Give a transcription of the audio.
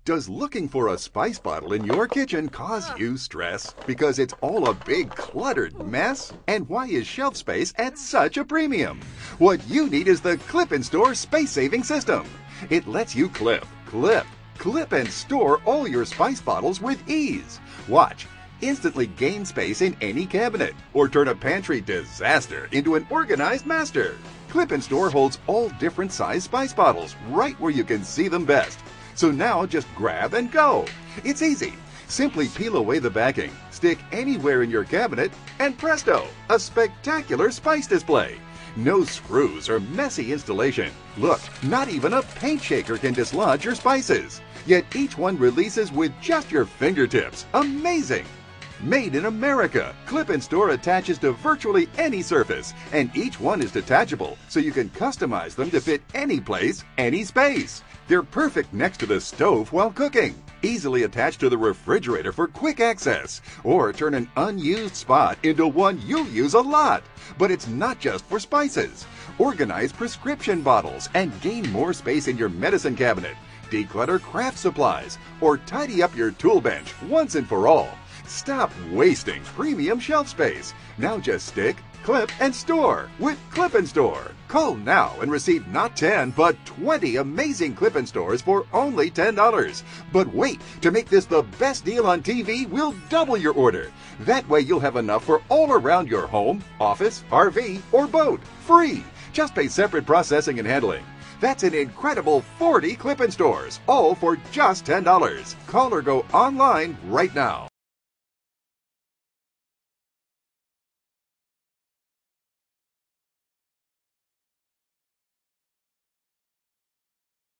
Does looking for a spice bottle in your kitchen cause you stress? Because it's all a big cluttered mess? And why is shelf space at such a premium? What you need is the Clip and Store space-saving system. It lets you clip, and store all your spice bottles with ease. Watch. Instantly gain space in any cabinet, or turn a pantry disaster into an organized master. Clip and Store holds all different size spice bottles right where you can see them best. So now just grab and go. It's easy. Simply peel away the backing, stick anywhere in your cabinet, and presto, a spectacular spice display. No screws or messy installation. Look, not even a paint shaker can dislodge your spices. Yet each one releases with just your fingertips. Amazing! Made in America, Clip and Store attaches to virtually any surface, and each one is detachable, so you can customize them to fit any place, any space. They're perfect next to the stove while cooking, easily attached to the refrigerator for quick access, or turn an unused spot into one you'll use a lot. But it's not just for spices. Organize prescription bottles and gain more space in your medicine cabinet. Declutter craft supplies, or tidy up your tool bench once and for all. Stop wasting premium shelf space. Now just stick, clip, and store with Clip and Store. Call now and receive not 10 but 20 amazing Clip and Stores for only $10. But wait, to make this the best deal on TV, we'll double your order. That way you'll have enough for all around your home, office, RV, or boat. Free. Just pay separate processing and handling. That's an incredible 40 Clip and Stores, all for just $10. Call or go online right now.